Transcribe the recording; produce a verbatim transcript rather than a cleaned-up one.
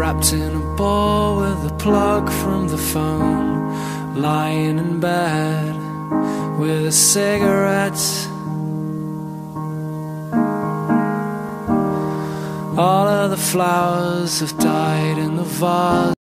wrapped in a ball with a plug from the phone, lying in bed with a cigarette. All of the flowers have died in the vase.